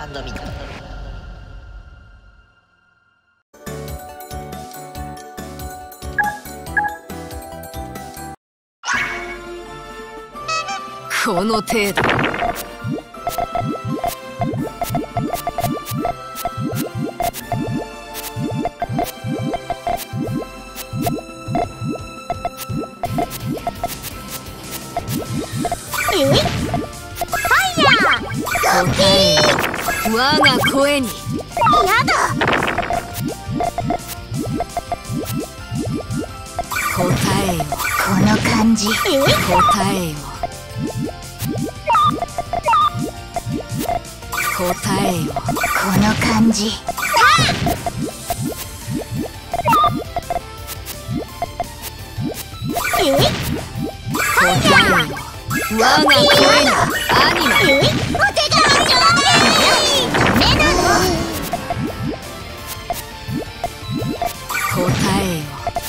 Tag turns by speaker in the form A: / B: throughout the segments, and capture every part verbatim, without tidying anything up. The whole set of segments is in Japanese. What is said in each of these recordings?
A: ンドミト。
B: この程度。
C: え？ファイヤー！
B: 答えよ、我が声に。
C: やだ！
B: 答えよ、
C: この感じ。え？
B: 答えよ。答えよ、
C: この感じ。え？
B: 答えよ、我が声に。アニマ。
C: え？お手柄ちょうだい！ダメなの？
B: 答えよ、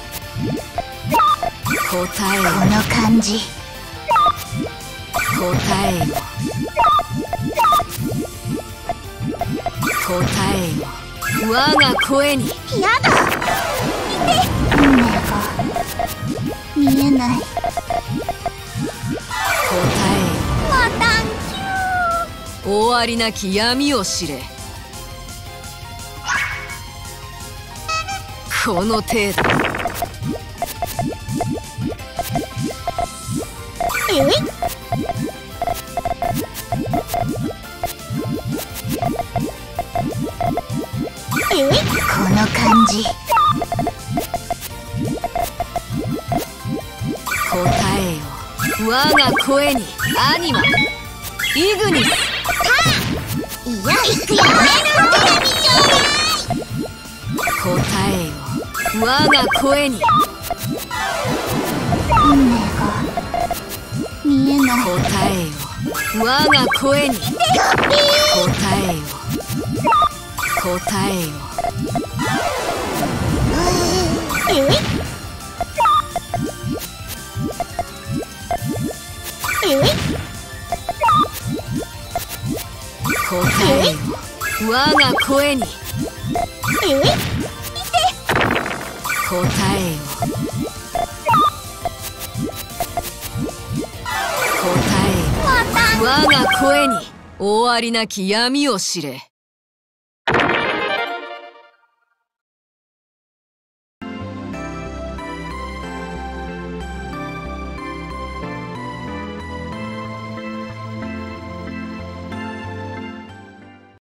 B: 答えよ。
C: この感じ。
B: 答えよ、答えよ、我が声に。
C: やだ！見て！運命が見えない。
B: 答えよ、
C: またんきゅ
B: 終わりなき闇を知れ。この程度。
C: え？え？この感じ。
B: 答えよ、我が声に。アニマ。イグニス。
C: いや、行くよ！
B: 答えよ、我が声に。
C: 運命が見えない。
B: 答えよ、我が声に。答えよ、答えよ。
C: え？え？
B: 答えよ、我が声に。
C: え？
B: 答えよ、答えよ、我が声に。終わりなき闇を知れ。